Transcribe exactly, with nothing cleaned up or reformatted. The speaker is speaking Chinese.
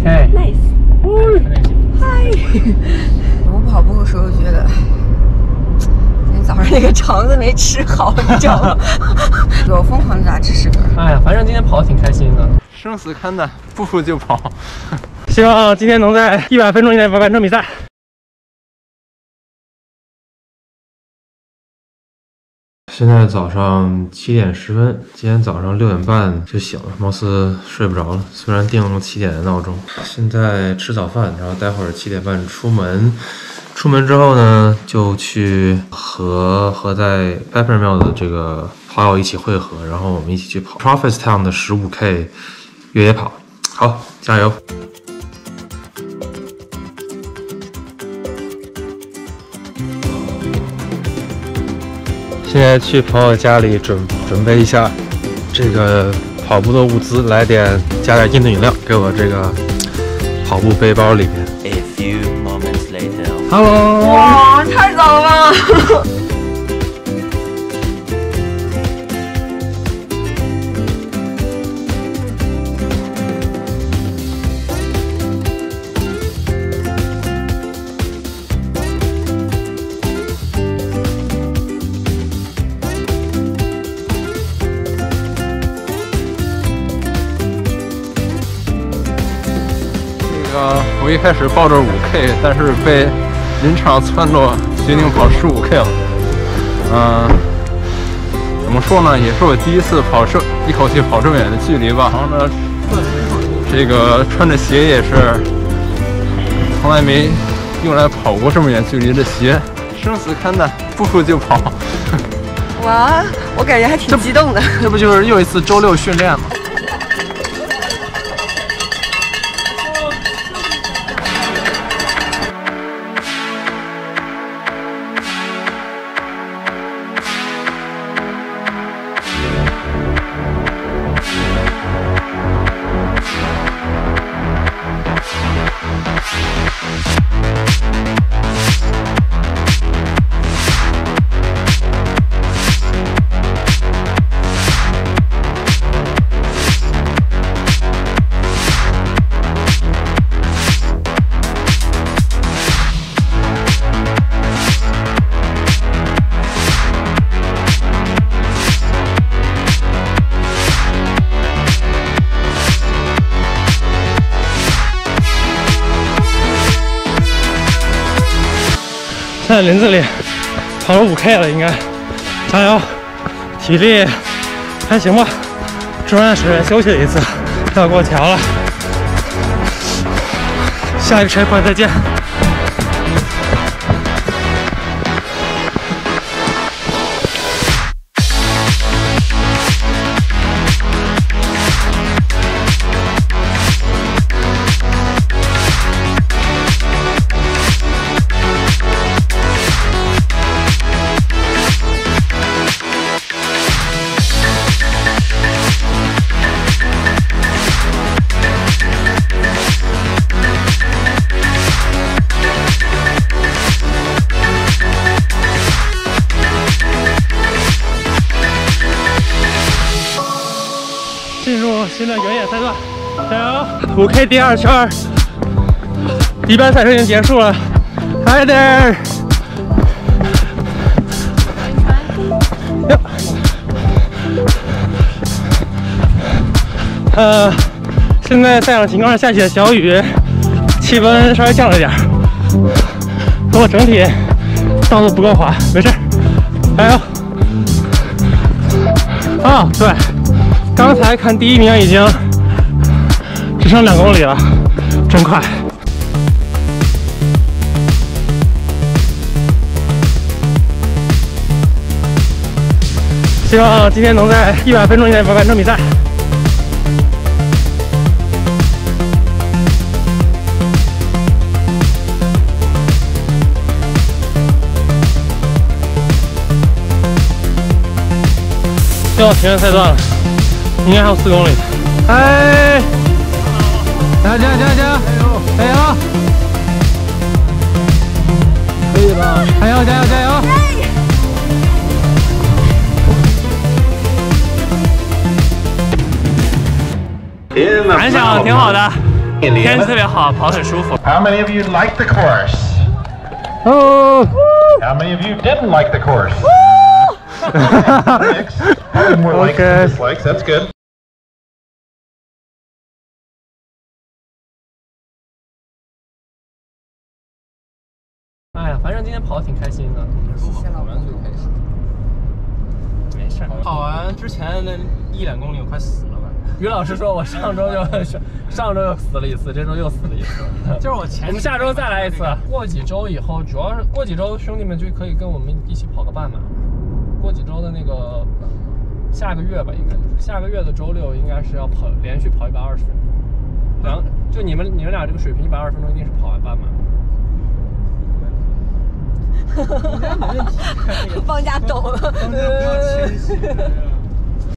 OK。Nice。嗨。我跑步的时候觉得，今天早上那个肠子没吃好，你知道吗？我疯狂的打吃屎嗝。 哎呀，反正今天跑得挺开心的，生死勘探，不服就跑。希望今天能在一百分钟以内完成比赛。 现在早上七点十分，今天早上六点半就醒了，貌似睡不着了。虽然定了七点的闹钟，现在吃早饭，然后待会儿七点半出门。出门之后呢，就去和和在 Peppermill 的这个好友一起汇合，然后我们一起去跑 Prophetstown 的十五 K 越野跑。好，加油！ 现在去朋友家里准准备一下这个跑步的物资，来点加点硬的饮料，给我这个跑步背包里面。A few moments later. Hello。 哇，太早了吧！ 我一开始报着五 K， 但是被临场撺掇，决定跑十五 K 了。嗯，怎么说呢，也是我第一次跑这一口气跑这么远的距离吧。然后呢，这个穿着鞋也是从来没用来跑过这么远距离的鞋，生死勘探，不服就跑。 哇，我感觉还挺激动的。 这不就是又一次周六训练吗？ 在林子里跑了五 K 了，应该加油！体力还行吧。中间水休息了一次，要过桥了。下一个 checkpoint 再见。 进入新的原野赛段，加油！五 K 第二圈，一般赛程已经结束了，还得。哟，呃，现在赛场情况是下起了小雨，气温稍微降了点，不过整体道路不够滑，没事，加油！哦，对。 刚才看第一名已经只剩两公里了，真快！希望今天能在一百分钟以内完成比赛。又要平原赛段了。 应该还有四公里。哎，加油加油加油加油加油！可以了，加油加油加油！感想挺好的， 天气特别好，跑很舒服。 How many of you liked the course? Oh. How many of you didn't like the course? Mix. Probably more likes than dislikes. That's good. 哎呀，反正今天跑得挺开心的。 谢谢老公。 没事，跑完之前那一两公里我快死了吧。于老师说我上周就上周又死了一次，这周又死了一次。就是我前我们下周再来一次，过几周以后，主要是过几周兄弟们就可以跟我们一起跑个半马。过几周的那个下个月吧，应该就是下个月的周六应该是要跑连续跑一百二十分钟。然后就你们你们俩这个水平，一百二十分钟一定是跑完半马。 放假抖了。 放假不要谦虚。